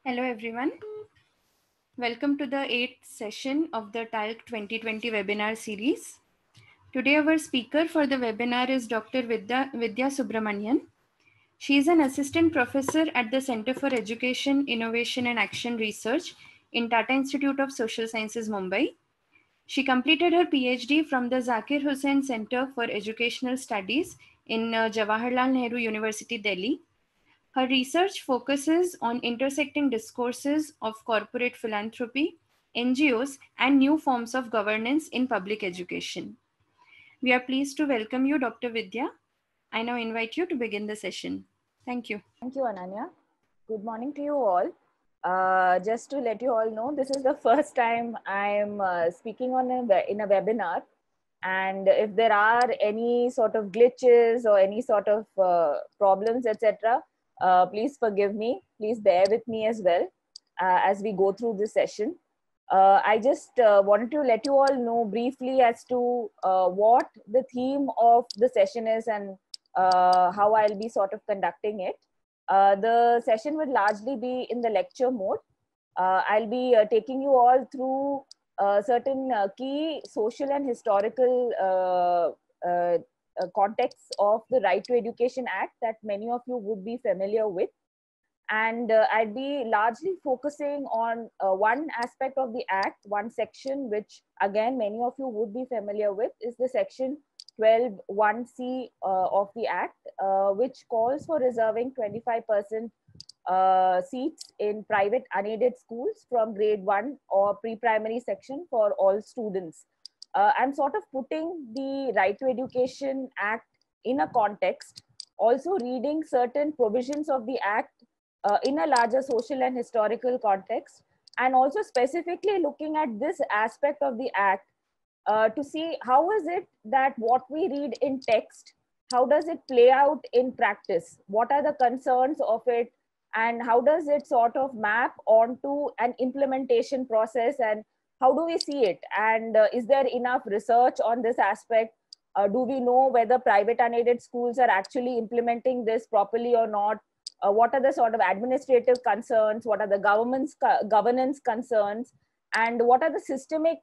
Hello everyone. Welcome to the 8th session of the TALC 2020 webinar series. Today our speaker for the webinar is Dr. Vidya Subramanian. She is an assistant professor at the Center for Education, Innovation and Action Research in Tata Institute of Social Sciences, Mumbai. She completed her PhD from the Zakir Hussain Center for Educational Studies in Jawaharlal Nehru University, Delhi. Her research focuses on intersecting discourses of corporate philanthropy, NGOs, and new forms of governance in public education. We are pleased to welcome you, Dr. Vidya. I now invite you to begin the session. Thank you. Thank you, Ananya. Good morning to you all. Just to let you all know, this is the first time I'm speaking in a webinar. And if there are any sort of glitches or any sort of problems, etc., please forgive me. Please bear with me as well as we go through this session. I just wanted to let you all know briefly as to what the theme of the session is and how I'll be sort of conducting it. The session will largely be in the lecture mode. I'll be taking you all through certain key social and historical contexts of the Right to Education Act that many of you would be familiar with. And I'd be largely focusing on one aspect of the Act, one section, which again, many of you would be familiar with, is the section 12(1)(c) of the Act, which calls for reserving 25% seats in private unaided schools from grade 1 or pre-primary section for all students. I'm sort of putting the Right to Education Act in a context, also reading certain provisions of the Act in a larger social and historical context, and also specifically looking at this aspect of the Act to see how is it that what we read in text, how does it play out in practice? What are the concerns of it? And how does it sort of map onto an implementation process? And how do we see it? And is there enough research on this aspect? Do we know whether private unaided schools are actually implementing this properly or not? What are the sort of administrative concerns? What are the governance concerns? And what are the systemic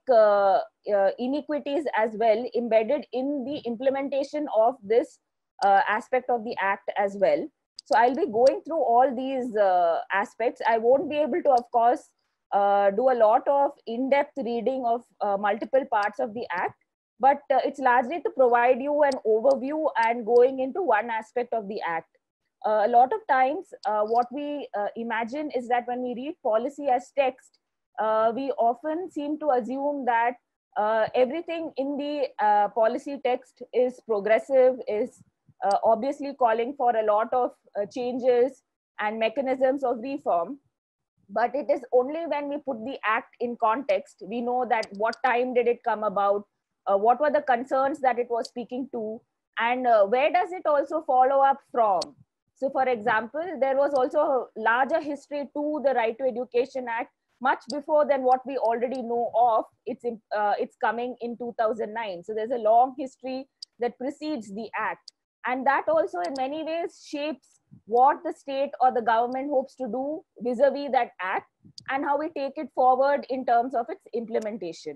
inequities as well embedded in the implementation of this aspect of the Act as well? So I'll be going through all these aspects. I won't be able to, of course, do a lot of in-depth reading of multiple parts of the Act, but it's largely to provide you an overview and going into one aspect of the Act. A lot of times, what we imagine is that when we read policy as text, we often seem to assume that everything in the policy text is progressive, is obviously calling for a lot of changes and mechanisms of reform. But it is only when we put the Act in context, we know that what time did it come about, what were the concerns that it was speaking to, and where does it also follow up from. So, for example, there was also a larger history to the Right to Education Act much before than what we already know of. It's coming in 2009. So there's a long history that precedes the Act. And that also in many ways shapes what the state or the government hopes to do vis-a-vis that Act and how we take it forward in terms of its implementation.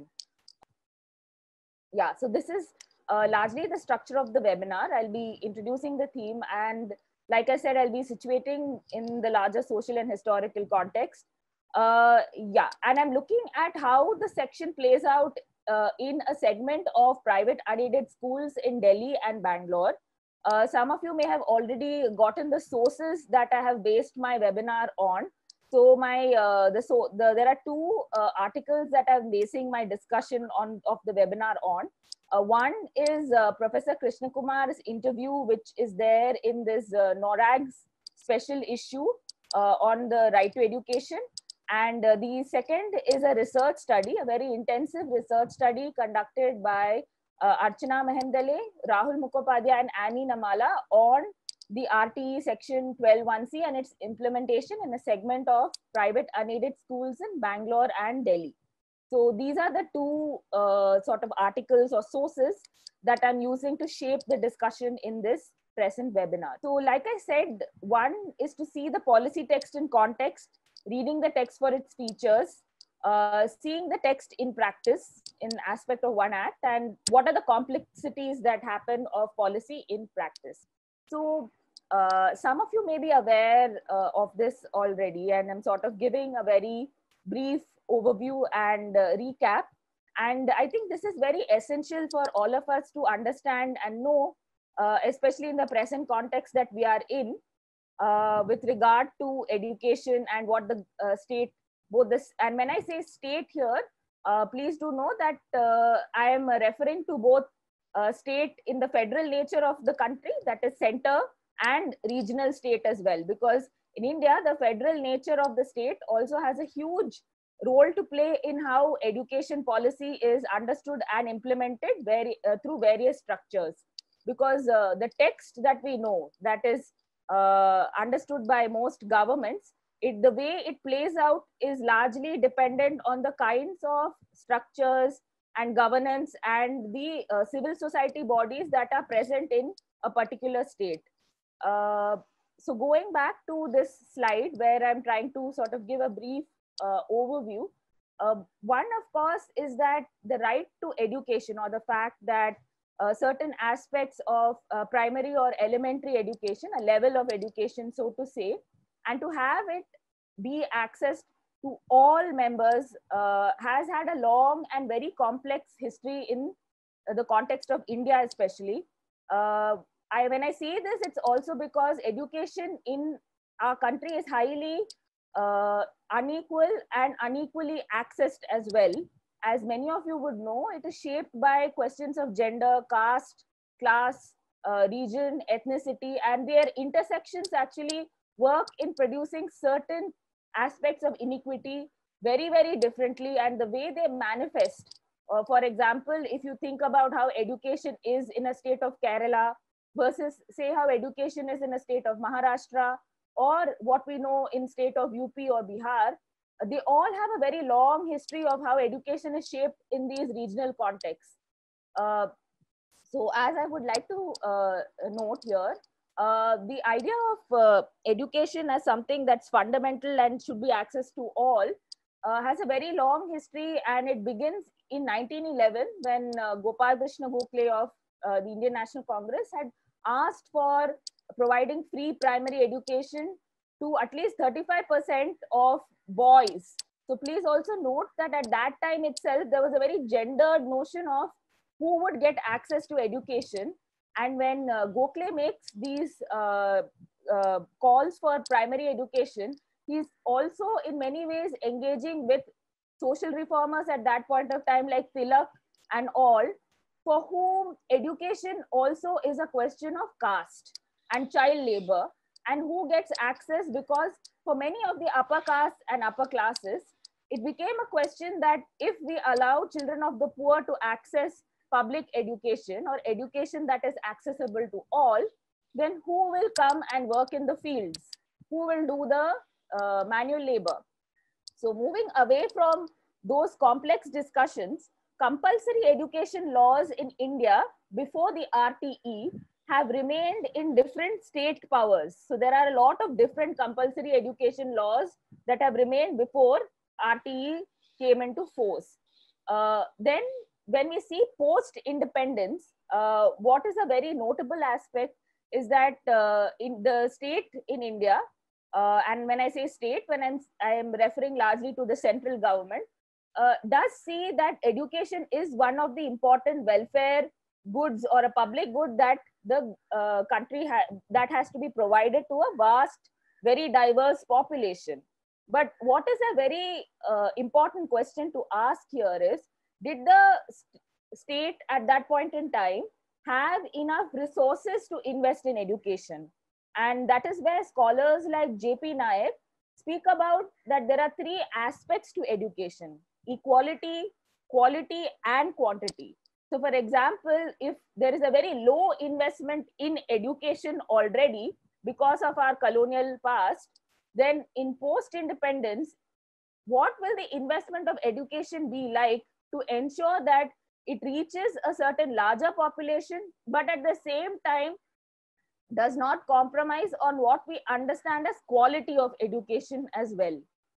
Yeah, so this is largely the structure of the webinar. I'll be introducing the theme, and like I said, I'll be situating in the larger social and historical context. Yeah, and I'm looking at how the section plays out in a segment of private unaided schools in Delhi and Bangalore. Some of you may have already gotten the sources that I have based my webinar on. So there are two articles that I'm basing my discussion of the webinar on. One is Professor Krishna Kumar's interview, which is there in this NORAG's special issue on the right to education. And the second is a research study, a very intensive research study conducted by Archana Mehendale, Rahul Mukhopadhyay, and Annie Namala on the RTE section 12(1)(c) and its implementation in a segment of private unaided schools in Bangalore and Delhi. So these are the two sort of articles or sources that I'm using to shape the discussion in this present webinar. So like I said, one is to see the policy text in context, reading the text for its features, seeing the text in practice in aspect of one act, and what are the complexities that happen of policy in practice. So some of you may be aware of this already, and I'm sort of giving a very brief overview and recap. And I think this is very essential for all of us to understand and know, especially in the present context that we are in, with regard to education and what the state, both this, and when I say state here, please do know that I am referring to both state in the federal nature of the country, that is center, and regional state as well, because in India, the federal nature of the state also has a huge role to play in how education policy is understood and implemented through various structures. Because the text that we know, that is understood by most governments, the way it plays out is largely dependent on the kinds of structures and governance and the civil society bodies that are present in a particular state. So going back to this slide where I'm trying to sort of give a brief overview, one of course is that the right to education, or the fact that certain aspects of primary or elementary education, a level of education, so to say, and to have it be accessed to all members has had a long and very complex history in the context of India, especially. When I say this, it's also because education in our country is highly unequal and unequally accessed as well. As many of you would know, it is shaped by questions of gender, caste, class, region, ethnicity, and their intersections actually work in producing certain aspects of inequity very, very differently, and the way they manifest. For example, if you think about how education is in a state of Kerala versus say how education is in a state of Maharashtra, or what we know in state of UP or Bihar, they all have a very long history of how education is shaped in these regional contexts. So as I would like to note here, the idea of education as something that's fundamental and should be accessed to all has a very long history, and it begins in 1911 when Gopal Krishna Gokhale of the Indian National Congress had asked for providing free primary education to at least 35% of boys. So please also note that at that time itself, there was a very gendered notion of who would get access to education. And when Gokhale makes these calls for primary education, he's also in many ways engaging with social reformers at that point of time, like Tilak and all, for whom education also is a question of caste and child labor, and who gets access, because for many of the upper castes and upper classes, it became a question that if we allow children of the poor to access public education or education that is accessible to all, then who will come and work in the fields? Who will do the manual labor? So moving away from those complex discussions, compulsory education laws in India before the RTE have remained in different state powers. So there are a lot of different compulsory education laws that have remained before RTE came into force. Then when we see post-independence, what is a very notable aspect is that in the state in India, and when I say state, when I am referring largely to the central government, does see that education is one of the important welfare goods or a public good that the country that has to be provided to a vast, very diverse population. But what is a very important question to ask here is, did the state at that point in time have enough resources to invest in education? And that is where scholars like J.P. Nayak speak about that there are three aspects to education: equality, quality, and quantity. So for example, if there is a very low investment in education already because of our colonial past, then in post-independence, what will the investment of education be like to ensure that it reaches a certain larger population, but at the same time does not compromise on what we understand as quality of education as well?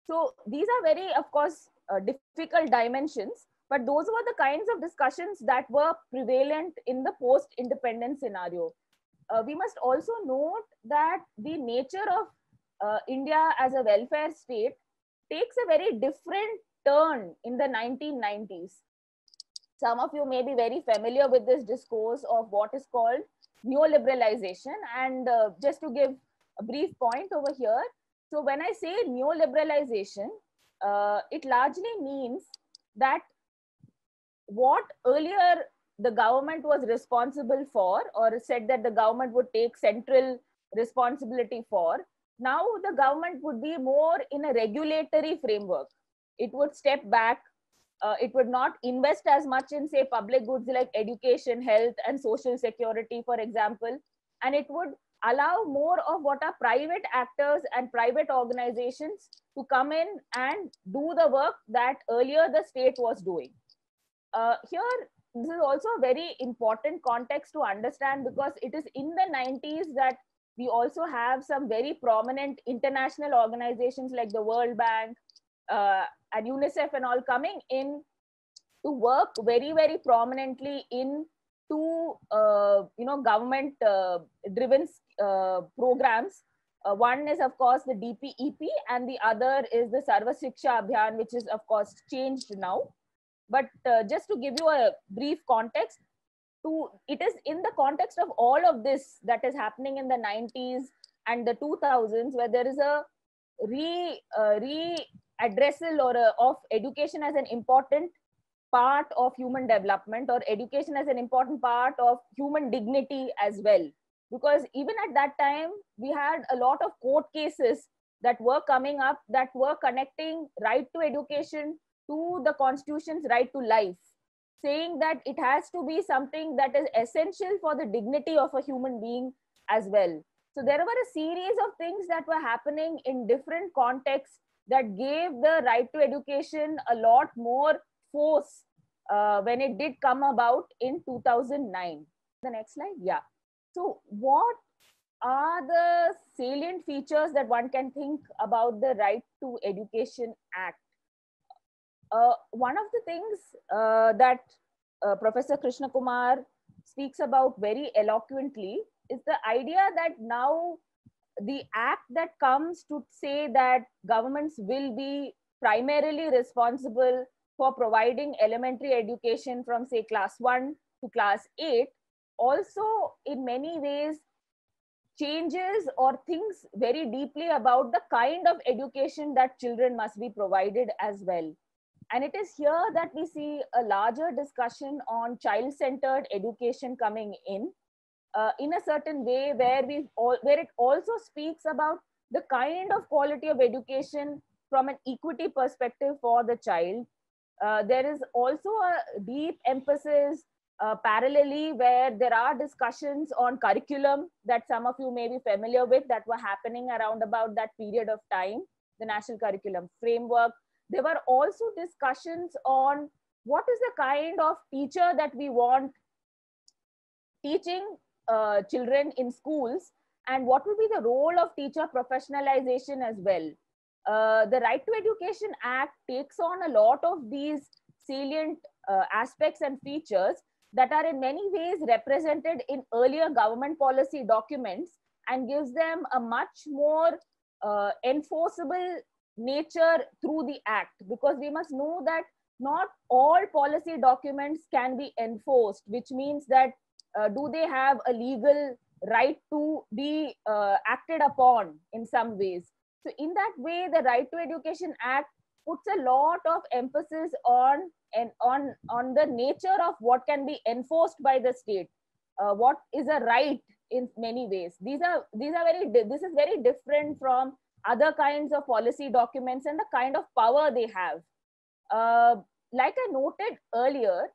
So these are very, of course, difficult dimensions, but those were the kinds of discussions that were prevalent in the post-independence scenario. We must also note that the nature of India as a welfare state takes a very different turn in the 1990s. Some of you may be very familiar with this discourse of what is called neoliberalization. And just to give a brief point over here, so when I say neoliberalization, it largely means that what earlier the government was responsible for, or said that the government would take central responsibility for, now the government would be more in a regulatory framework. It would step back. It would not invest as much in, say, public goods like education, health, and social security, for example. And it would allow more of what are private actors and private organizations to come in and do the work that earlier the state was doing. Here, this is also a very important context to understand, because it is in the 90s that we also have some very prominent international organizations like the World Bank and UNICEF and all coming in to work very, very prominently in two government driven programs. One is, of course, the DPEP, and the other is the Sarva Shiksha Abhiyan, which is, of course, changed now. But just to give you a brief context, it is in the context of all of this that is happening in the 90s and the 2000s, where there is a readdressal of education as an important part of human development, or education as an important part of human dignity as well. Because even at that time, we had a lot of court cases that were coming up that were connecting right to education to the constitution's right to life, saying that it has to be something that is essential for the dignity of a human being as well. So there were a series of things that were happening in different contexts that gave the right to education a lot more force when it did come about in 2009. The next slide. Yeah. So what are the salient features that one can think about the Right to Education Act? One of the things that Professor Krishna Kumar speaks about very eloquently is the idea that now the act that comes to say that governments will be primarily responsible for providing elementary education from, say, class 1 to class 8, also in many ways changes or thinks very deeply about the kind of education that children must be provided as well. And it is here that we see a larger discussion on child-centered education coming in a certain way, where it also speaks about the kind of quality of education from an equity perspective for the child. There is also a deep emphasis parallelly, where there are discussions on curriculum that some of you may be familiar with, that were happening around about that period of time, the National Curriculum Framework. There were also discussions on what is the kind of teacher that we want teaching children in schools, and what will be the role of teacher professionalization as well. The Right to Education Act takes on a lot of these salient aspects and features that are in many ways represented in earlier government policy documents, and gives them a much more enforceable nature through the act. Because we must know that not all policy documents can be enforced, which means that do they have a legal right to be acted upon in some ways. So in that way, the Right to Education Act puts a lot of emphasis on the nature of what can be enforced by the state, what is a right in many ways. This is very different from other kinds of policy documents and the kind of power they have. Like I noted earlier,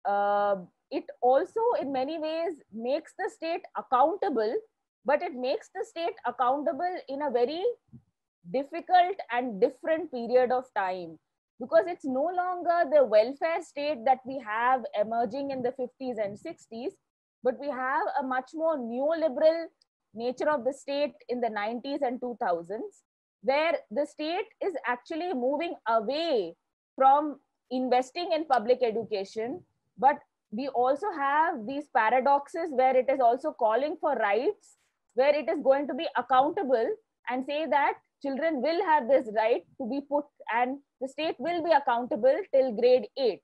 it also in many ways makes the state accountable, but it makes the state accountable in a very difficult and different period of time, because it's no longer the welfare state that we have emerging in the 50s and 60s, but we have a much more neoliberal nature of the state in the 90s and 2000s, where the state is actually moving away from investing in public education, but we also have these paradoxes where it is also calling for rights, where it is going to be accountable and say that children will have this right to be put and the state will be accountable till grade 8.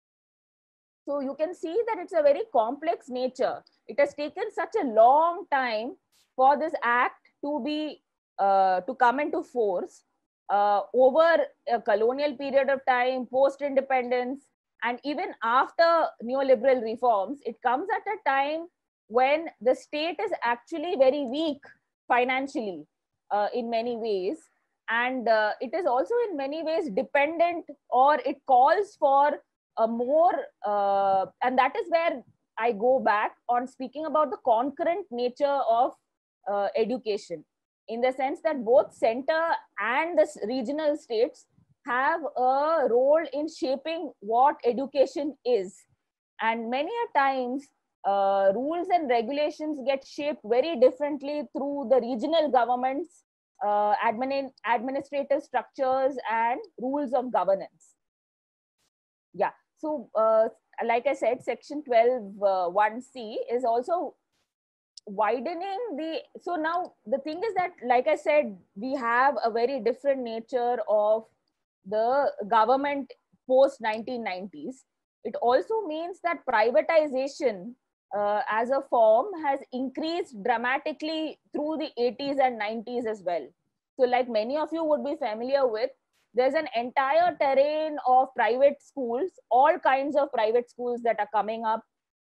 So you can see that it's a very complex nature. It has taken such a long time for this act to be to come into force over a colonial period of time, post-independence, and even after neoliberal reforms. It comes at a time when the state is actually very weak financially in many ways, and it is also in many ways dependent, or it calls for a more and that is where I go back on speaking about the concurrent nature of education, in the sense that both center and the regional states have a role in shaping what education is. And many a times rules and regulations get shaped very differently through the regional governments, administrative structures and rules of governance. Yeah. So, like I said, section 12, 1C is also widening the, so now the thing is that, like I said, we have a very different nature of the government post 1990s. It also means that privatization as a form has increased dramatically through the 80s and 90s as well. So like many of you would be familiar with, there's an entire terrain of private schools, all kinds of private schools that are coming up.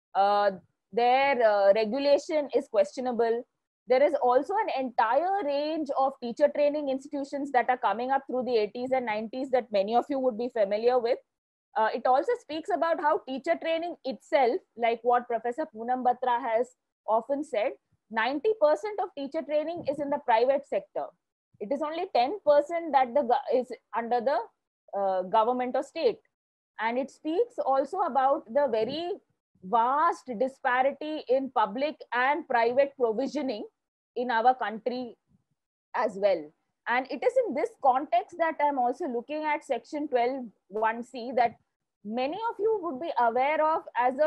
Their regulation is questionable. There is also an entire range of teacher training institutions that are coming up through the 80s and 90s that many of you would be familiar with. It also speaks about how teacher training itself, like what Professor Poonam Batra has often said, 90% of teacher training is in the private sector. It is only 10% that is under the government or state. And it speaks also about the very vast disparity in public and private provisioning in our country as well. And it is in this context that I'm also looking at section 12(1)(c) that many of you would be aware of as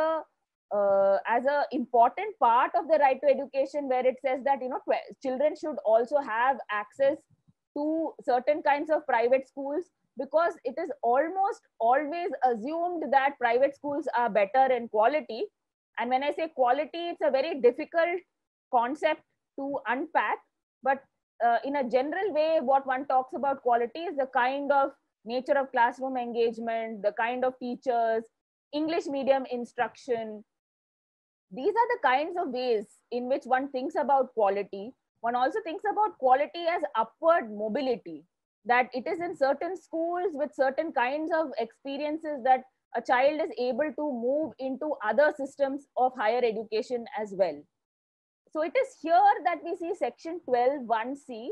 a important part of the right to education, where it says that children should also have access to certain kinds of private schools, because it is almost always assumed that private schools are better in quality. And when I say quality, it's a very difficult concept to unpack, but in a general way, what one talks about quality is the kind of nature of classroom engagement, the kind of teachers, English medium instruction. These are the kinds of ways in which one thinks about quality. One also thinks about quality as upward mobility, that it is in certain schools with certain kinds of experiences that a child is able to move into other systems of higher education as well. So it is here that we see section 12(1)(c)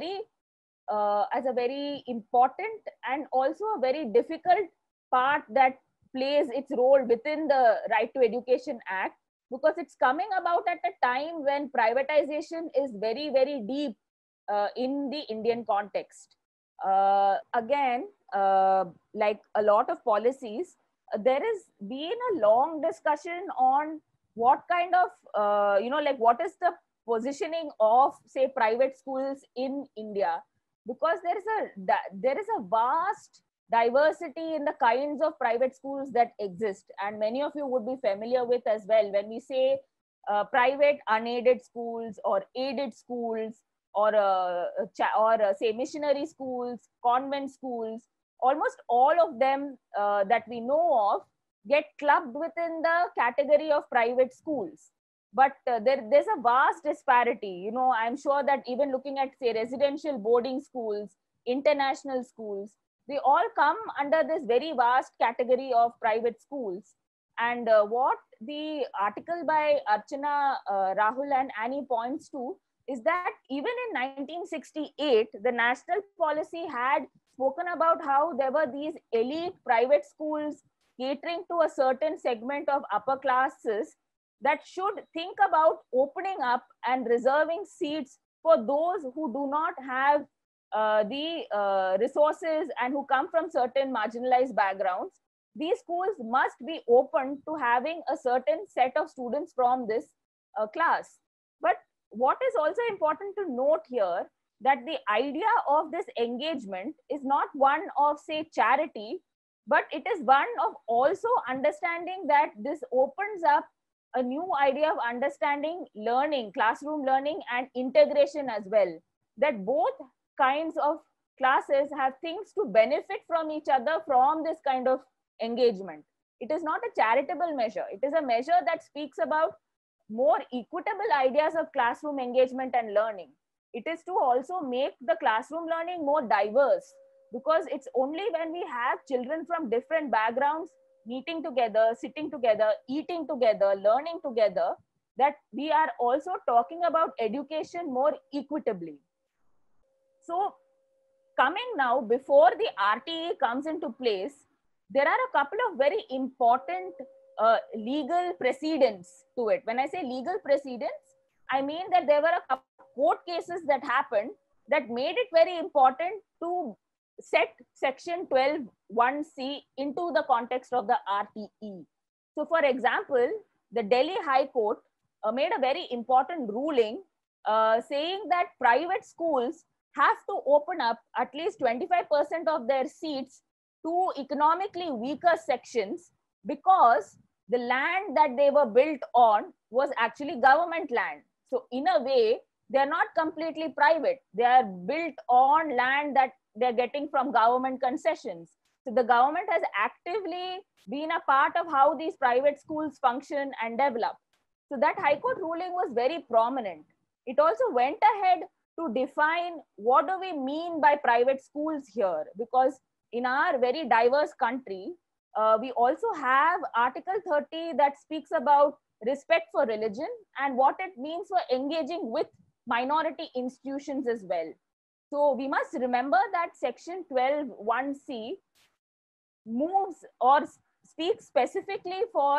as a very important and also a very difficult part that plays its role within the Right to Education Act, because it's coming about at a time when privatization is very, very deep in the Indian context. Again, like a lot of policies, there has been a long discussion on what kind of, like what is the positioning of, say, private schools in India, because there is a vast diversity in the kinds of private schools that exist, and many of you would be familiar with as well. When we say private unaided schools or aided schools, or say missionary schools, convent schools, almost all of them that we know of get clubbed within the category of private schools. But there's a vast disparity. I'm sure that even looking at, say, residential boarding schools, international schools, they all come under this very vast category of private schools. And what the article by Archana, Rahul and Annie points to is that even in 1968, the national policy had spoken about how there were these elite private schools catering to a certain segment of upper classes that should think about opening up and reserving seats for those who do not have the resources and who come from certain marginalized backgrounds, these schools must be open to having a certain set of students from this class. But what is also important to note here, that the idea of this engagement is not one of, say, charity, but it is one of also understanding that this opens up a new idea of understanding learning, classroom learning, and integration as well. That both kinds of classes have things to benefit from each other from this kind of engagement. It is not a charitable measure. It is a measure that speaks about more equitable ideas of classroom engagement and learning. It is to also make the classroom learning more diverse, because it's only when we have children from different backgrounds meeting together, sitting together, eating together, learning together, that we are also talking about education more equitably. So coming now, before the RTE comes into place, there are a couple of very important legal precedents to it. When I say legal precedents, I mean that there were a couple of court cases that happened that made it very important to set section 12(1)(c) into the context of the RTE. So for example, the Delhi High Court made a very important ruling saying that private schools have to open up at least 25% of their seats to economically weaker sections, because the land that they were built on was actually government land. So in a way, they're not completely private. They are built on land that they're getting from government concessions. So the government has actively been a part of how these private schools function and develop. So that High Court ruling was very prominent. It also went ahead to define what do we mean by private schools here, because in our very diverse country, we also have Article 30 that speaks about respect for religion and what it means for engaging with minority institutions as well. So we must remember that section 12(1)(c) moves or speaks specifically for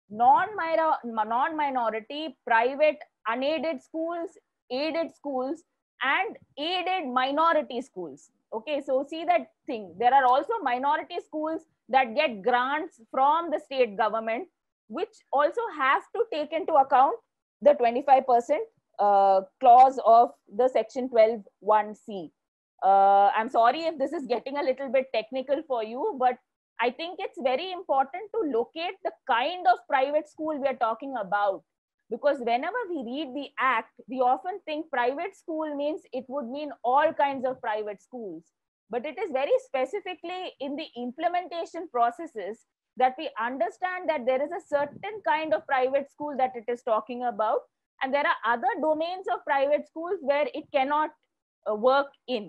non-minority, private, unaided schools, aided schools, and aided minority schools. Okay, so see that thing. There are also minority schools that get grants from the state government, which also have to take into account the 25% clause of the section 12(1)(c). I'm sorry if this is getting a little bit technical for you, but I think it's very important to locate the kind of private school we are talking about. Because whenever we read the act, we often think private school means it would mean all kinds of private schools. But it is very specifically in the implementation processes that we understand that there is a certain kind of private school that it is talking about. And there are other domains of private schools where it cannot work in.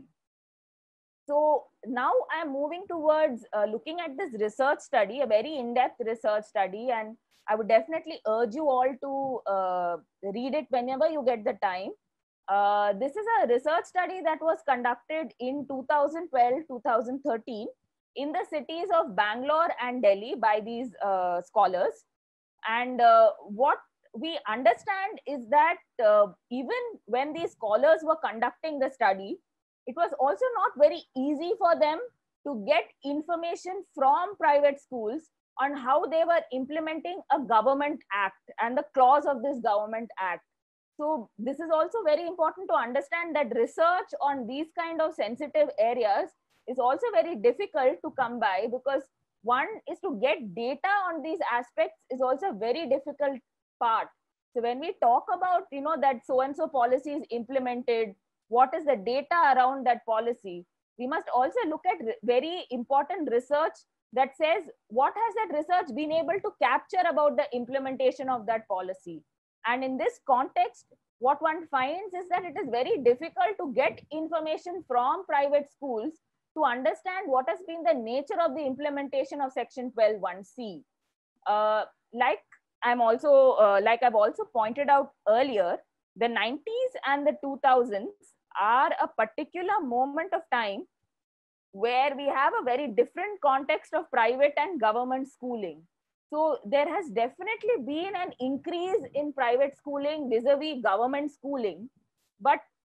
So now I'm moving towards looking at this research study, a very in-depth research study, and I would definitely urge you all to read it whenever you get the time. This is a research study that was conducted in 2012-2013 in the cities of Bangalore and Delhi by these scholars. And what we understand is that even when these scholars were conducting the study, it was also not very easy for them to get information from private schools on how they were implementing a government act and the clause of this government act. So this is also very important to understand that research on these kind of sensitive areas is also very difficult to come by, because one is to get data on these aspects is also a very difficult part. So when we talk about, that so-and-so policy is implemented, what is the data around that policy, we must also look at very important research that says what has that research been able to capture about the implementation of that policy. And in this context, what one finds is that it is very difficult to get information from private schools to understand what has been the nature of the implementation of section 12(1)(c). Like I've also pointed out earlier, the 90s and the 2000s are a particular moment of time where we have a very different context of private and government schooling. So there has definitely been an increase in private schooling vis-a-vis government schooling. But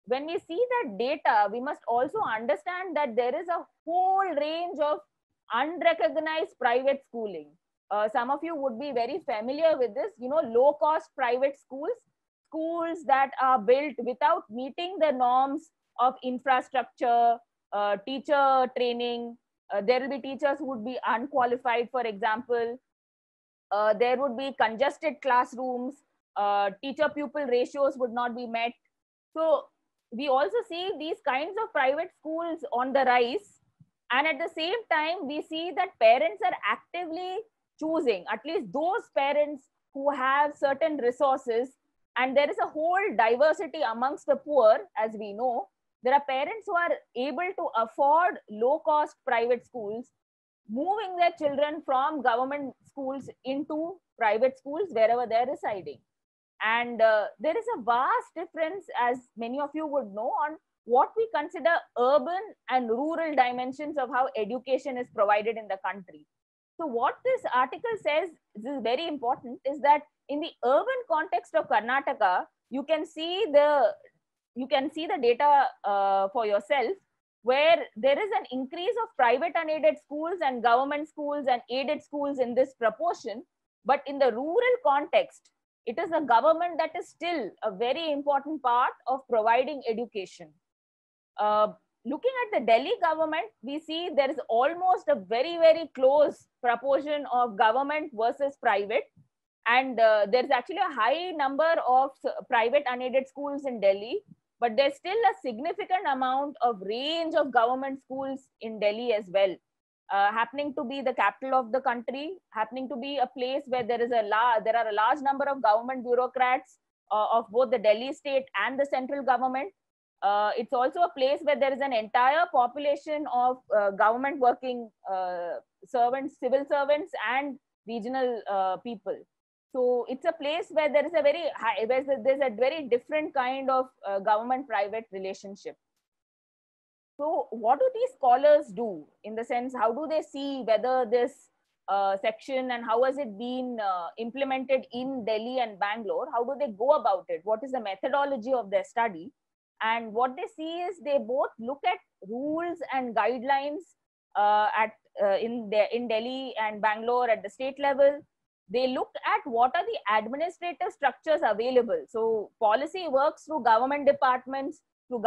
when we see that data, we must also understand that there is a whole range of unrecognized private schooling. Some of you would be very familiar with this, low cost private schools that are built without meeting the norms of infrastructure, teacher training. There will be teachers who would be unqualified, for example. There would be congested classrooms, teacher pupil ratios would not be met. So we also see these kinds of private schools on the rise. And at the same time, we see that parents are actively choosing, at least those parents who have certain resources. And there is a whole diversity amongst the poor, as we know. There are parents who are able to afford low cost private schools, moving their children from government schools into private schools wherever they're residing. And there is a vast difference, as many of you would know, on what we consider urban and rural dimensions of how education is provided in the country. So what this article says, this is very important, is that in the urban context of Karnataka, you can see the data for yourself, where there is an increase of private unaided schools and government schools and aided schools in this proportion. But in the rural context, it is the government that is still a very important part of providing education. Looking at the Delhi government, we see there is almost a very, very close proportion of government versus private. And there's actually a high number of private unaided schools in Delhi, but there's still a significant amount of range of government schools in Delhi as well. Happening to be the capital of the country, happening to be a place where there are a large number of government bureaucrats of both the Delhi state and the central government. It's also a place where there is an entire population of government working servants, civil servants, and regional people. So it's a place where there is a very high, there's a very different kind of government-private relationship. So what do these scholars do, in the sense, how do they see whether this section and how has it been implemented in Delhi and Bangalore? How do they go about it? What is the methodology of their study? And what they see is they both look at rules and guidelines in Delhi and Bangalore at the state level. They look at what are the administrative structures available. So policy works through government departments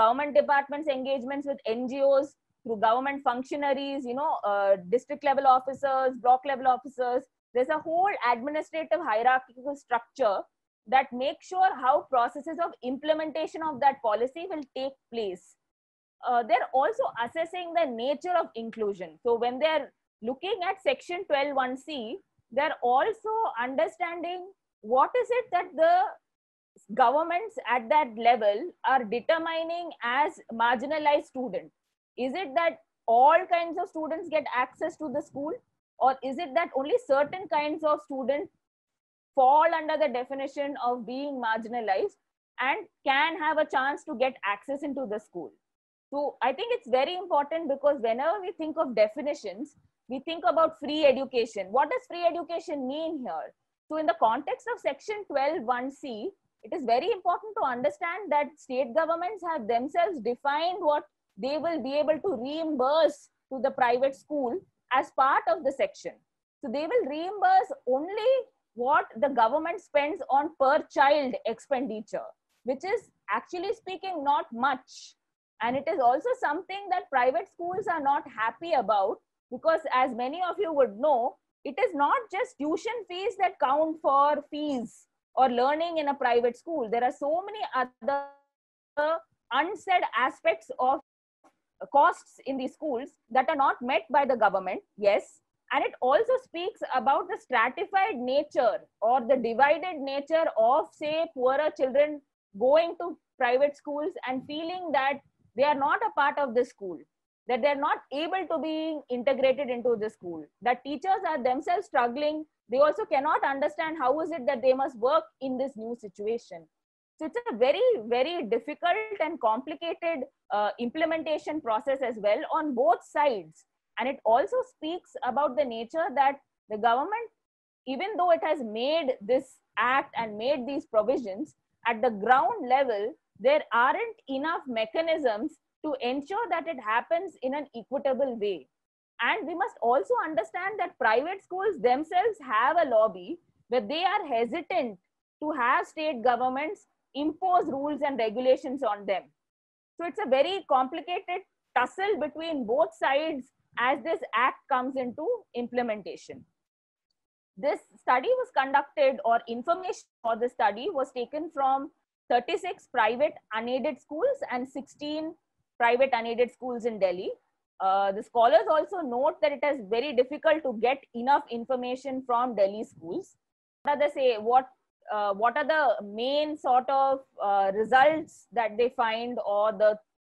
engagements with NGOs, through government functionaries, district level officers, block level officers. There's a whole administrative hierarchical structure that makes sure how processes of implementation of that policy will take place. They're also assessing the nature of inclusion. So when they're looking at section 12(1)(c), they're also understanding what is it that the governments at that level are determining as marginalized student. Is it that all kinds of students get access to the school, or is it that only certain kinds of students fall under the definition of being marginalized and can have a chance to get access into the school? So I think it's very important, because whenever we think of definitions, we think about free education. What does free education mean here? So in the context of section 12(1)(c), it is very important to understand that state governments have themselves defined what they will be able to reimburse to the private school as part of the section. So they will reimburse only what the government spends on per child expenditure, which is actually speaking not much. And it is also something that private schools are not happy about, because as many of you would know, it is not just tuition fees that count for fees or learning in a private school. There are so many other unsaid aspects of costs in these schools that are not met by the government. Yes. And it also speaks about the stratified nature or the divided nature of, say, poorer children going to private schools and feeling that they are not a part of the school, that they're not able to be integrated into the school, that teachers are themselves struggling. They also cannot understand how is it that they must work in this new situation. So it's a very, very difficult and complicated implementation process as well on both sides. And it also speaks about the nature that the government, even though it has made this act and made these provisions, at the ground level, there aren't enough mechanisms to ensure that it happens in an equitable way. And we must also understand that private schools themselves have a lobby where they are hesitant to have state governments impose rules and regulations on them. So it's a very complicated tussle between both sides as this act comes into implementation. This study was conducted, or information for the study was taken from 36 private unaided schools and 16 private unaided schools in Delhi. The scholars also note that it is very difficult to get enough information from Delhi schools. What are the main sort of results that they find, or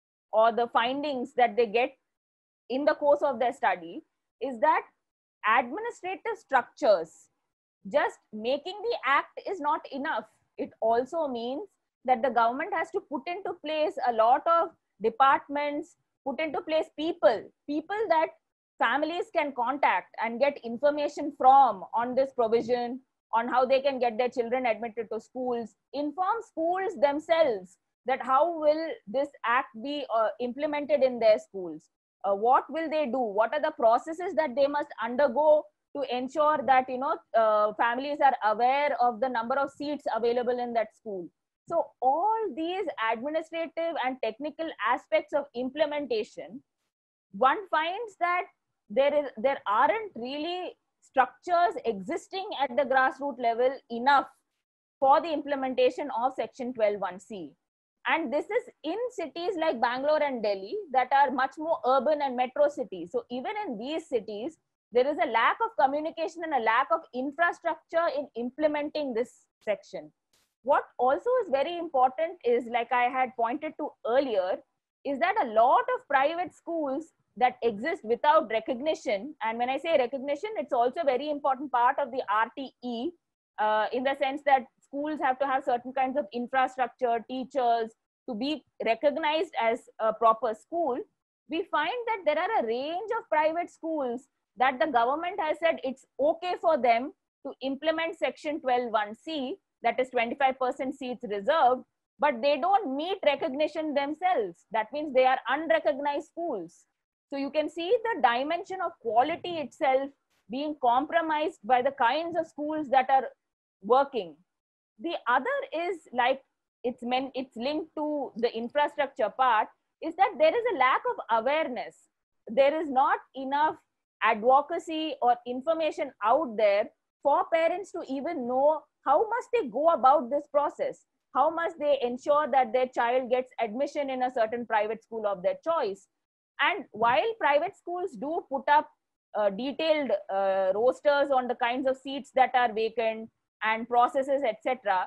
the findings that they get in the course of their study, is that administrative structures, just making the act is not enough. It also means that the government has to put into place a lot of departments, put into place people that families can contact and get information from on this provision, on how they can get their children admitted to schools, inform schools themselves that how will this act be implemented in their schools. What will they do? What are the processes that they must undergo to ensure that families are aware of the number of seats available in that school? So all these administrative and technical aspects of implementation, one finds that there aren't really structures existing at the grassroots level enough for the implementation of Section 12(1)(c). And this is in cities like Bangalore and Delhi that are much more urban and metro cities. So even in these cities, there is a lack of communication and a lack of infrastructure in implementing this section. What also is very important is, like I had pointed to earlier, is that a lot of private schools that exist without recognition, and when I say recognition, it's also a very important part of the RTE, in the sense that schools have to have certain kinds of infrastructure, teachers, to be recognized as a proper school. We find that there are a range of private schools that the government has said it's okay for them to implement Section 12(1)(c), that is 25% seats reserved, but they don't meet recognition themselves. That means they are unrecognized schools. So you can see the dimension of quality itself being compromised by the kinds of schools that are working. The other is, like it's linked to the infrastructure part, is that there is a lack of awareness. There is not enough advocacy or information out there for parents to even know how must they go about this process, how must they ensure that their child gets admission in a certain private school of their choice. And while private schools do put up detailed rosters on the kinds of seats that are vacant and processes, etc.,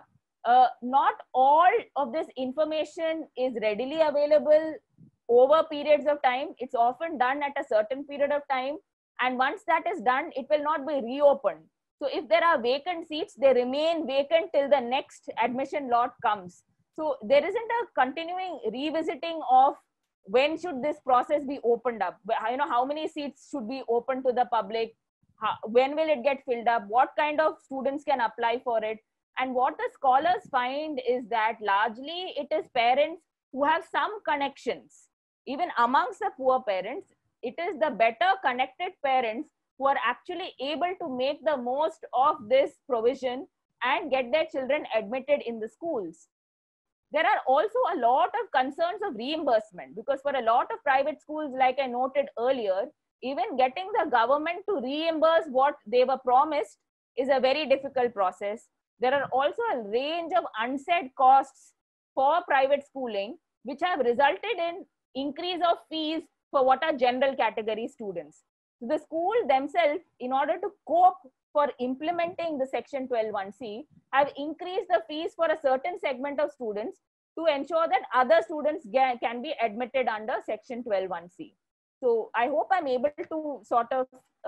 not all of this information is readily available over periods of time. It's often done at a certain period of time, and once that is done, it will not be reopened. So if there are vacant seats, they remain vacant till the next admission lot comes. So there isn't a continuing revisiting of when should this process be opened up, how many seats should be open to the public, when will it get filled up, what kind of students can apply for it. And what the scholars find is that largely it is parents who have some connections. Even amongst the poor parents, it is the better connected parents who are actually able to make the most of this provision and get their children admitted in the schools. There are also a lot of concerns of reimbursement, because for a lot of private schools, like I noted earlier, even getting the government to reimburse what they were promised is a very difficult process. There are also a range of unsaid costs for private schooling, which have resulted in increase of fees for what are general category students. So the school themselves, in order to cope for implementing the Section 12(1)(c), have increased the fees for a certain segment of students to ensure that other students can be admitted under Section 12(1)(c). So I hope I'm able to sort of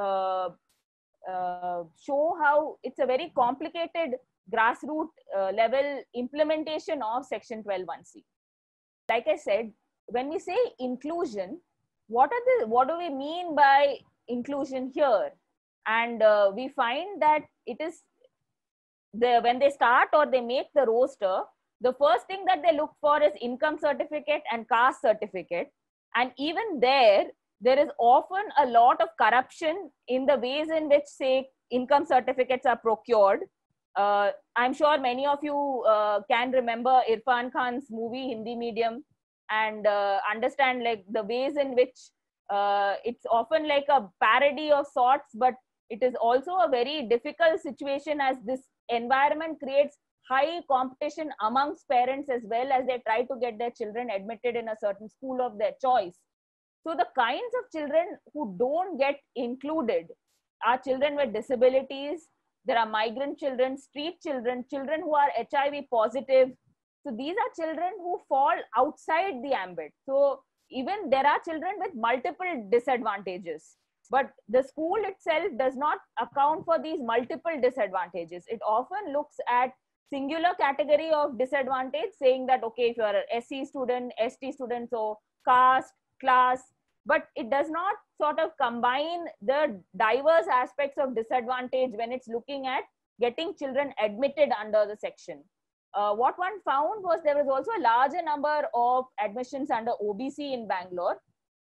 show how it's a very complicated grassroots level implementation of Section 12(1)(c). Like I said, when we say inclusion, what do we mean by inclusion here? And we find that it is when they start or they make the roster, the first thing that they look for is income certificate and caste certificate. And even there is often a lot of corruption in the ways in which, say, income certificates are procured. I'm sure many of you can remember Irfan Khan's movie Hindi Medium, and understand like the ways in which it's often like a parody of sorts, but it is also a very difficult situation, as this environment creates high competition amongst parents as well, as they try to get their children admitted in a certain school of their choice. So the kinds of children who don't get included are children with disabilities. There are migrant children, street children, children who are HIV positive. So these are children who fall outside the ambit. So even there are children with multiple disadvantages, but the school itself does not account for these multiple disadvantages. It often looks at singular category of disadvantage, saying that, okay, if you are an SC student, ST student, so caste, class, but it does not sort of combine the diverse aspects of disadvantage when it's looking at getting children admitted under the section. What one found was there was also a larger number of admissions under OBC in Bangalore.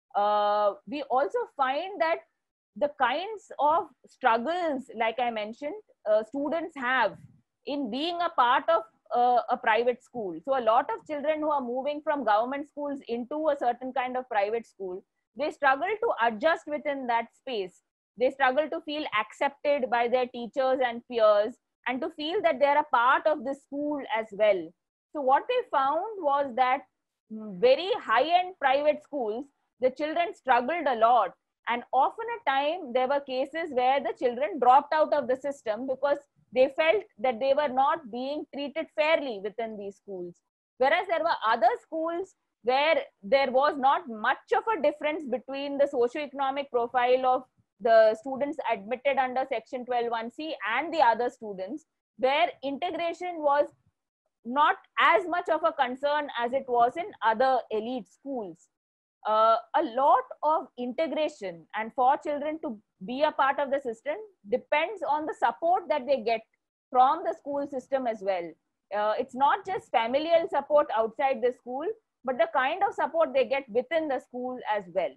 We also find that the kinds of struggles, like I mentioned, students have in being a part of a private school. So a lot of children who are moving from government schools into a certain kind of private school, they struggle to adjust within that space. They struggle to feel accepted by their teachers and peers, and to feel that they're a part of the school as well. So what they found was that very high-end private schools, the children struggled a lot. And often a time, there were cases where the children dropped out of the system because they felt that they were not being treated fairly within these schools. Whereas there were other schools where there was not much of a difference between the socioeconomic profile of the students admitted under Section 12(1)(c) and the other students, where integration was not as much of a concern as it was in other elite schools. A lot of integration and for children to be a part of the system depends on the support that they get from the school system as well. It's not just familial support outside the school, but the kind of support they get within the school as well.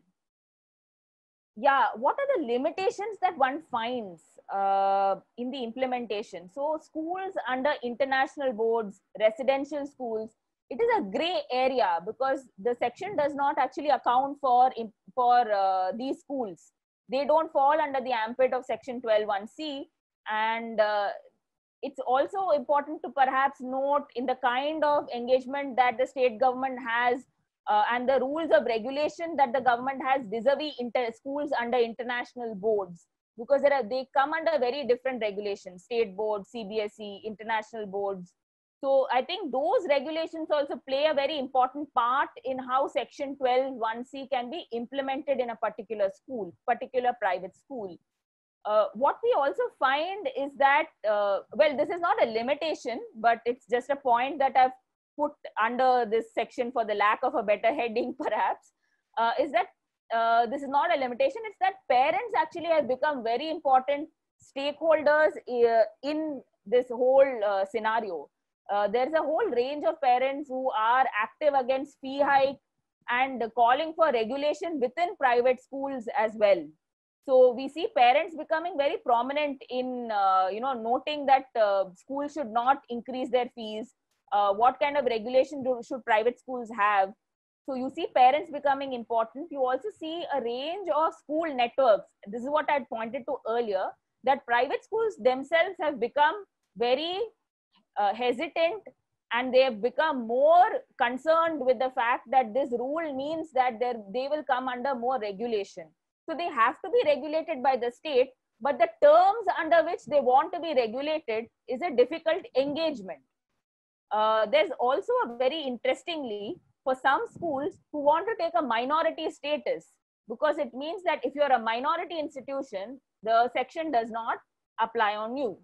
Yeah, what are the limitations that one finds in the implementation? So schools under international boards, residential schools, it is a gray area because the section does not actually account for these schools. They don't fall under the ambit of Section 12(1)(c), and it's also important to perhaps note in the kind of engagement that the state government has and the rules of regulation that the government has vis-a-vis schools under international boards, because they come under very different regulations, state boards, CBSE, international boards. So I think those regulations also play a very important part in how Section 12(1)(c) can be implemented in a particular school, particular private school. What we also find is that, well, this is not a limitation, but it's just a point that I've put under this section for the lack of a better heading, perhaps, is that this is not a limitation. It's that parents actually have become very important stakeholders in this whole scenario. There's a whole range of parents who are active against fee hike and calling for regulation within private schools as well. So we see parents becoming very prominent in noting that schools should not increase their fees. What kind of regulation should private schools have? So you see parents becoming important. You also see a range of school networks. This is what I pointed to earlier, that private schools themselves have become very hesitant, and they have become more concerned with the fact that this rule means that they will come under more regulation. So they have to be regulated by the state, but the terms under which they want to be regulated is a difficult engagement. There's also a very interestingly, for some schools who want to take a minority status, because it means that if you're a minority institution, the section does not apply on you.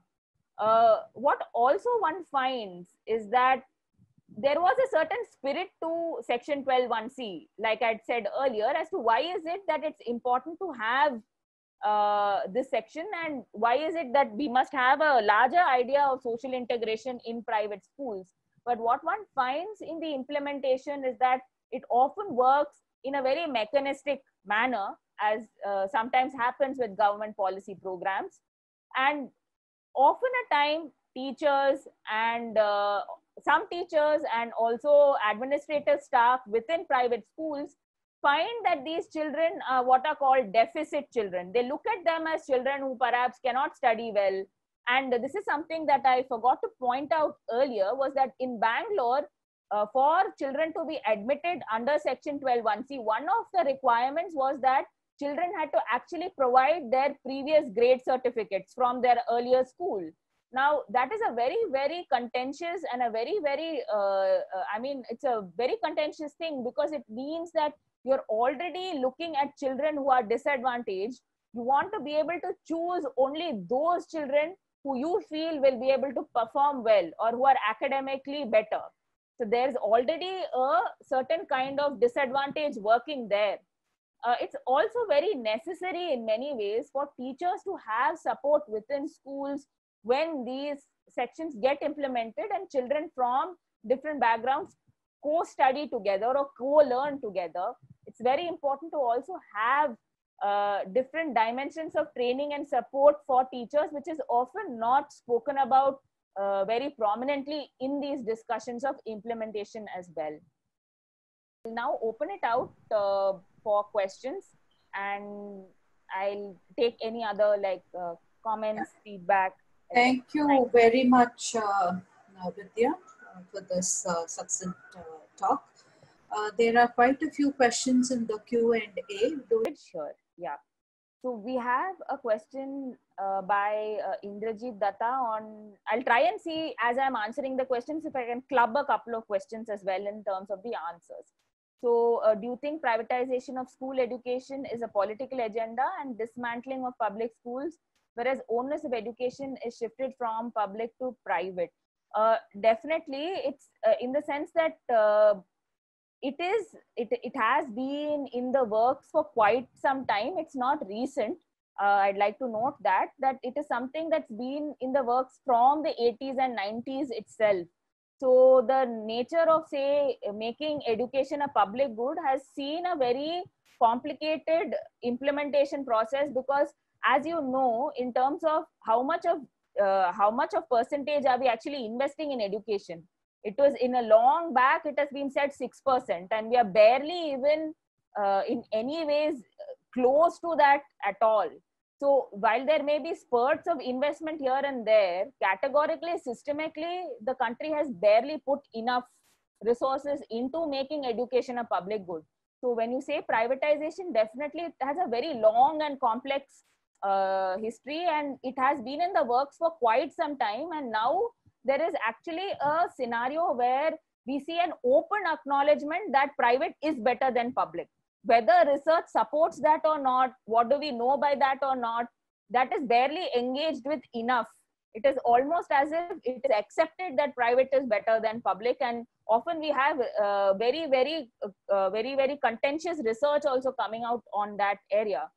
What also one finds is that there was a certain spirit to Section 12(1)(c), like I'd said earlier, as to why is it that it's important to have this section, and why is it that we must have a larger idea of social integration in private schools. But what one finds in the implementation is that it often works in a very mechanistic manner, as sometimes happens with government policy programs. And often a time, teachers and some teachers and also administrative staff within private schools find that these children are what are called deficit children. They look at them as children who perhaps cannot study well. And this is something that I forgot to point out earlier, was that in Bangalore, for children to be admitted under Section 12(1)(c), one of the requirements was that children had to actually provide their previous grade certificates from their earlier school. Now, that is a very, very contentious and a very, very, it's a very contentious thing, because it means that you're already looking at children who are disadvantaged. You want to be able to choose only those children who you feel will be able to perform well or who are academically better. So there's already a certain kind of disadvantage working there. It's also very necessary in many ways for teachers to have support within schools when these sections get implemented and children from different backgrounds co-study together or co-learn together. It's very important to also have different dimensions of training and support for teachers, which is often not spoken about very prominently in these discussions of implementation as well. I'll now open it out for questions, and I'll take any other comments, feedback. Thank you very much, Vidya, for this succinct talk. There are quite a few questions in the Q&A. Sure, yeah. So we have a question by Indrajit Datta on, I'll try and see as I'm answering the questions if I can club a couple of questions as well in terms of the answers. So do you think privatization of school education is a political agenda and dismantling of public schools, whereas onus of education is shifted from public to private? Definitely, it's in the sense that it has been in the works for quite some time. It's not recent. I'd like to note that it is something that's been in the works from the 80s and 90s itself. So the nature of, say, making education a public good has seen a very complicated implementation process, because as you know, in terms of how much of percentage are we actually investing in education, it was in a long back, it has been said 6%, and we are barely even in any ways close to that at all. So while there may be spurts of investment here and there, categorically, systemically, the country has barely put enough resources into making education a public good. So when you say privatization, definitely it has a very long and complex history, and it has been in the works for quite some time. And now there is actually a scenario where we see an open acknowledgement that private is better than public. Whether research supports that or not, what do we know by that or not, that is barely engaged with enough. It is almost as if it is accepted that private is better than public, and often we have very, very contentious research also coming out on that area.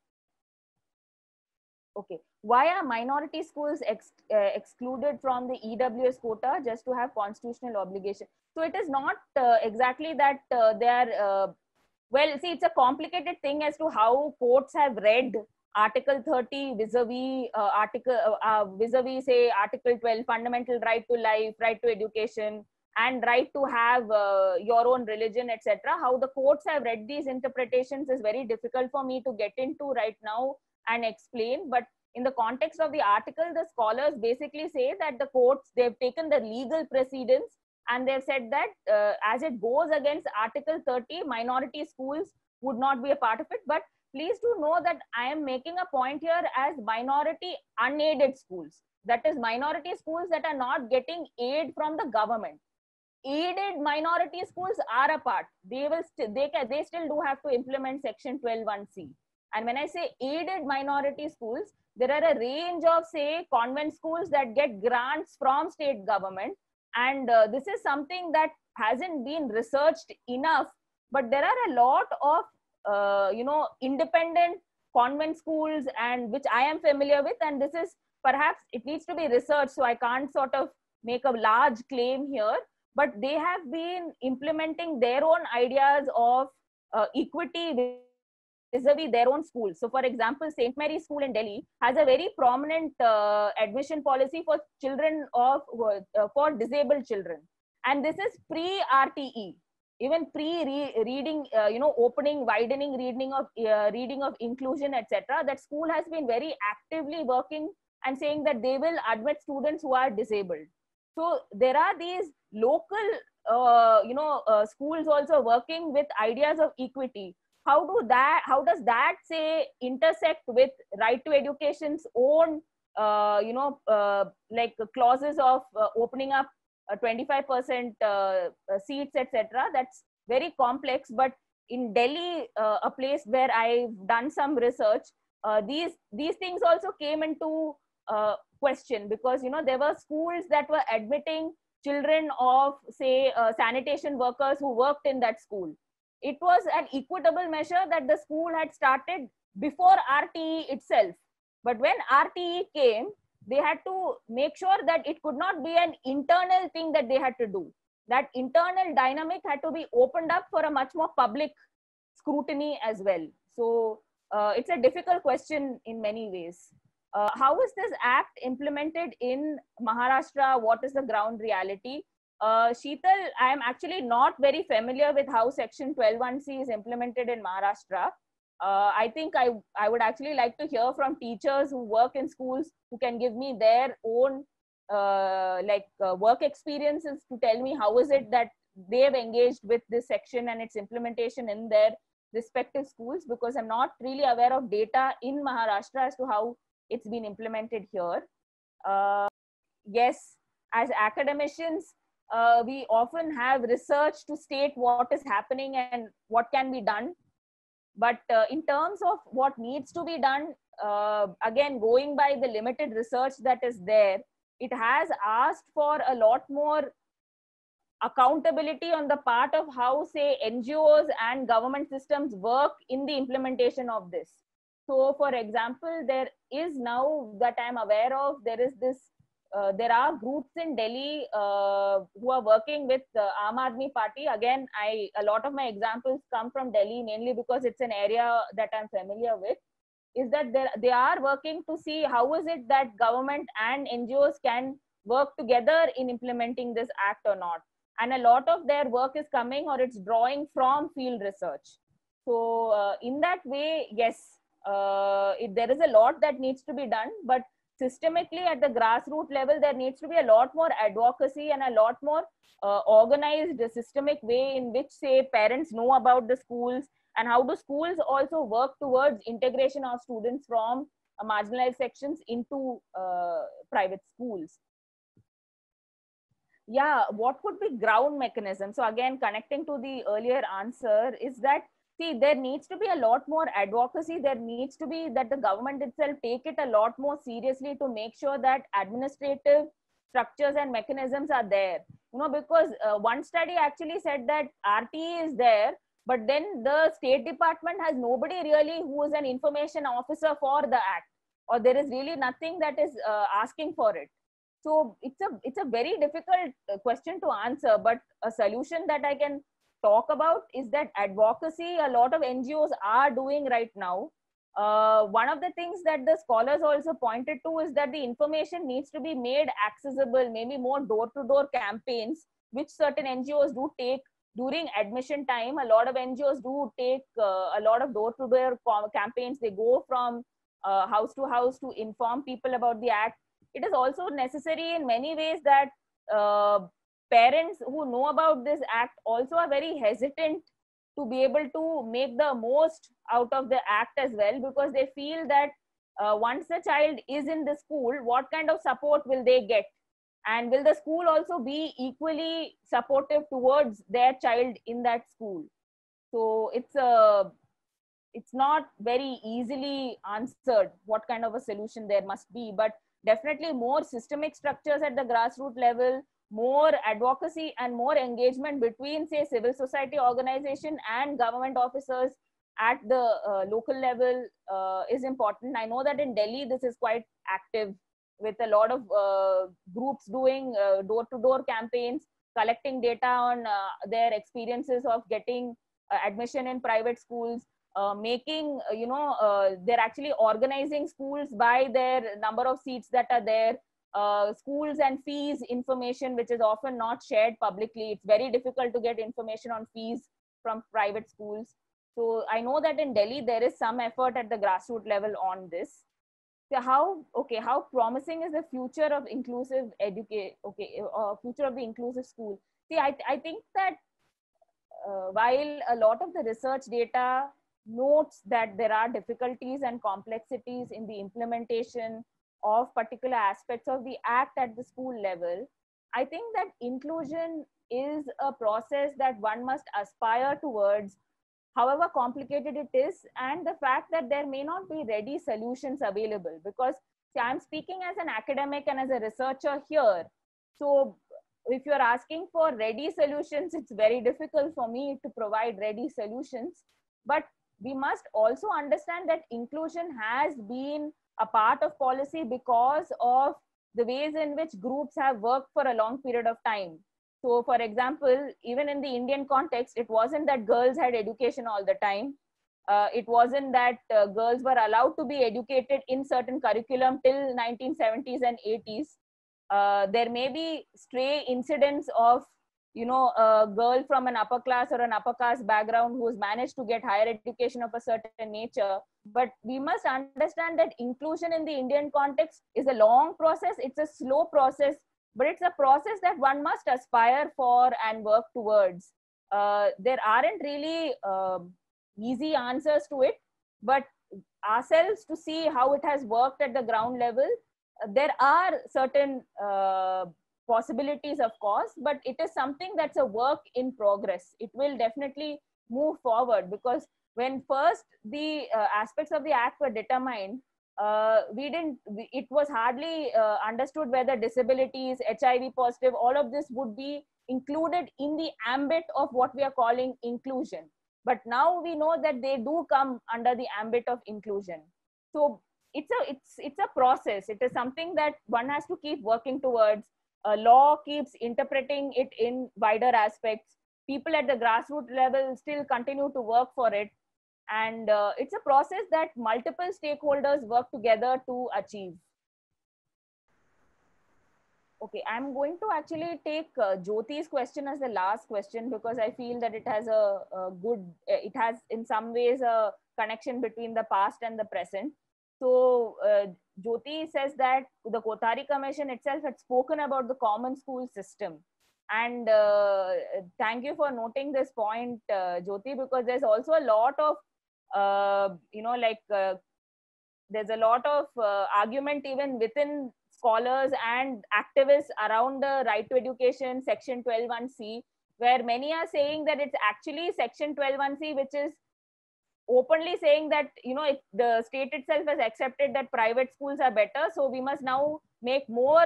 Okay, why are minority schools excluded from the EWS quota just to have constitutional obligation? So it is not exactly that they are, well, see, it's a complicated thing as to how courts have read Article 30 vis-a-vis say Article 12, fundamental right to life, right to education, and right to have your own religion, etc. How the courts have read these interpretations is very difficult for me to get into right now and explain. But in the context of the article, the scholars basically say that the courts, they've taken the legal precedents and they've said that as it goes against Article 30, minority schools would not be a part of it. But please do know that I am making a point here as minority unaided schools. That is, minority schools that are not getting aid from the government. Aided minority schools are a part. They still do have to implement Section 12(1)(c). And when I say aided minority schools, there are a range of, say, convent schools that get grants from state government. And this is something that hasn't been researched enough. But there are a lot of, independent convent schools, and which I am familiar with. And this is perhaps, it needs to be researched. So I can't sort of make a large claim here. but they have been implementing their own ideas of equity vis-a-vis their own schools. So, for example, St. Mary's School in Delhi has a very prominent admission policy for children of for disabled children, and this is pre-RTE, even pre-reading, opening, widening reading of inclusion, etc. That school has been very actively working and saying that they will admit students who are disabled. So there are these local, schools also working with ideas of equity. How does that say intersect with right to education's own like clauses of opening up 25% seats, etc.? That's very complex. But in Delhi, a place where I've done some research, these things also came into question, because there were schools that were admitting children of, say, sanitation workers who worked in that school. It was an equitable measure that the school had started before RTE itself. But when RTE came, they had to make sure that it could not be an internal thing that they had to do. That internal dynamic had to be opened up for a much more public scrutiny as well. So it's a difficult question in many ways. How is this act implemented in Maharashtra? What is the ground reality? Sheetal, I am actually not very familiar with how Section 12(1)(c) is implemented in Maharashtra. I think I would actually like to hear from teachers who work in schools who can give me their own work experiences to tell me how is it that they have engaged with this section and its implementation in their respective schools, because I'm not really aware of data in Maharashtra as to how it's been implemented here. Yes, as academicians, we often have research to state what is happening and what can be done. But in terms of what needs to be done, again, going by the limited research that is there, it has asked for a lot more accountability on the part of how, say, NGOs and government systems work in the implementation of this. So, for example, there is now that I'm aware of, there are groups in Delhi who are working with Aam Aadmi Party. Again, a lot of my examples come from Delhi, mainly because it's an area that I'm familiar with. Is that they are working to see how is it that government and NGOs can work together in implementing this act or not. And a lot of their work is coming, or it's drawing from field research. So in that way, yes, there is a lot that needs to be done, but systemically at the grassroots level, there needs to be a lot more advocacy and a lot more organized systemic way in which, say, parents know about the schools, and how do schools also work towards integration of students from marginalized sections into private schools. Yeah, what could be ground mechanism? So again, connecting to the earlier answer is that, see, there needs to be a lot more advocacy. There needs to be that the government itself take it a lot more seriously to make sure that administrative structures and mechanisms are there. Because one study actually said that RTE is there, but then the State Department has nobody really who is an information officer for the act, or there is really nothing that is asking for it. So it's a very difficult question to answer, but a solution that I can talk about is that advocacy a lot of NGOs are doing right now. One of the things that the scholars also pointed to is that the information needs to be made accessible, maybe more door-to-door campaigns, which certain NGOs do take during admission time. A lot of NGOs do take a lot of door-to-door campaigns. They go from house to house to inform people about the act. It is also necessary in many ways that parents who know about this act also are very hesitant to be able to make the most out of the act as well, because they feel that once a child is in the school, what kind of support will they get? And will the school also be equally supportive towards their child in that school? So it's not very easily answered what kind of a solution there must be, but definitely more systemic structures at the grassroots level, more advocacy and more engagement between, say, civil society organization and government officers at the local level is important. I know that in Delhi, this is quite active with a lot of groups doing door-to-door campaigns. collecting data on their experiences of getting admission in private schools, making, they're actually organizing schools by their number of seats that are there, schools and fees information, which is often not shared publicly. It's very difficult to get information on fees from private schools. So I know that in Delhi, there is some effort at the grassroots level on this. So how promising is the future of inclusive future of the inclusive school? See, I think that while a lot of the research data notes that there are difficulties and complexities in the implementation of particular aspects of the act at the school level, I think that inclusion is a process that one must aspire towards, however complicated it is, and the fact that there may not be ready solutions available. Because see, I'm speaking as an academic and as a researcher here. So if you're asking for ready solutions, it's very difficult for me to provide ready solutions. But we must also understand that inclusion has been a part of policy because of the ways in which groups have worked for a long period of time. So for example, even in the Indian context, it wasn't that girls had education all the time. It wasn't that girls were allowed to be educated in certain curriculum till 1970s and 80s. There may be stray incidents of, a girl from an upper class or an upper caste background who's managed to get higher education of a certain nature. But we must understand that inclusion in the Indian context is a long process. It's a slow process, but it's a process that one must aspire for and work towards. There aren't really easy answers to it, but ourselves to see how it has worked at the ground level, there are certain possibilities, of course, but it is something that's a work in progress. It will definitely move forward, because when first the aspects of the act were determined, it was hardly understood whether disabilities, HIV positive, all of this would be included in the ambit of what we are calling inclusion. But now we know that they do come under the ambit of inclusion. So it's a process. It is something that one has to keep working towards. Law keeps interpreting it in wider aspects. People at the grassroots level still continue to work for it. And it's a process that multiple stakeholders work together to achieve. Okay, I'm going to actually take Jyoti's question as the last question, because I feel that it has it has in some ways a connection between the past and the present. So Jyoti says that the Kothari Commission itself had spoken about the common school system. And thank you for noting this point, Jyoti, because there's also a lot of, there's a lot of argument even within scholars and activists around the right to education, section 12(1)(c), where many are saying that it's actually section 12(1)(c) which is openly saying that, the state itself has accepted that private schools are better, so we must now make more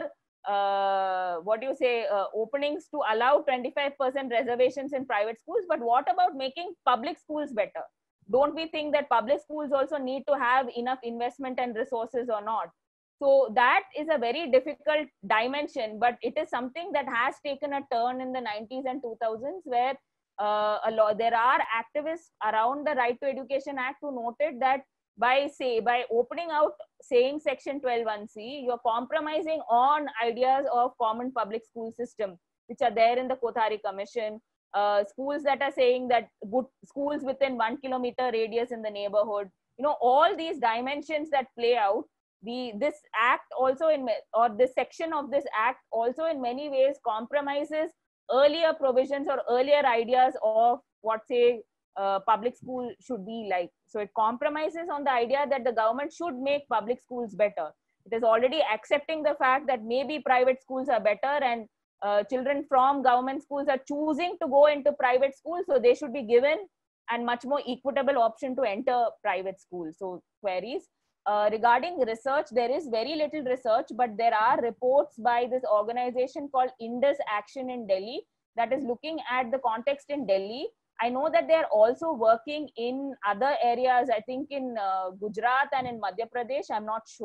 openings to allow 25% reservations in private schools. But what about making public schools better? Don't we think that public schools also need to have enough investment and resources or not? So that is a very difficult dimension, but it is something that has taken a turn in the 90s and 2000s, where there are activists around the Right to Education Act who noted that by opening out saying section 12(1)(c), you're compromising on ideas of common public school system, which are there in the Kothari Commission. Schools that are saying that good schools within 1 kilometer radius in the neighborhood, all these dimensions that play out. This act also this section of this act also in many ways compromises earlier provisions or earlier ideas of what, say, public school should be like. So it compromises on the idea that the government should make public schools better. It is already accepting the fact that maybe private schools are better, and children from government schools are choosing to go into private schools, so they should be given a much more equitable option to enter private schools. So queries. Regarding research, there is very little research, but there are reports by this organization called Indus Action in Delhi that is looking at the context in Delhi. I know that they're also working in other areas, I think in Gujarat and in Madhya Pradesh, I'm not sure.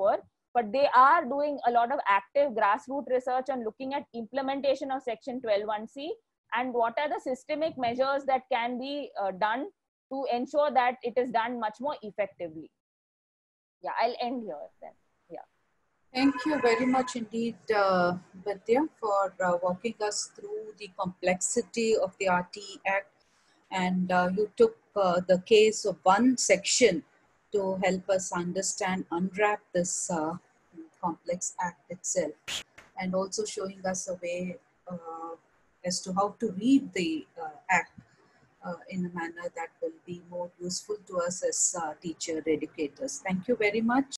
but they are doing a lot of active grassroots research on looking at implementation of Section 12(1)(c) and what are the systemic measures that can be done to ensure that it is done much more effectively. Yeah, I'll end here then. Yeah. Thank you very much indeed, Vidya, for walking us through the complexity of the RTE Act. And you took the case of one section to help us understand, unwrap this complex act itself, and also showing us a way as to how to read the act in a manner that will be more useful to us as teacher educators. Thank you very much.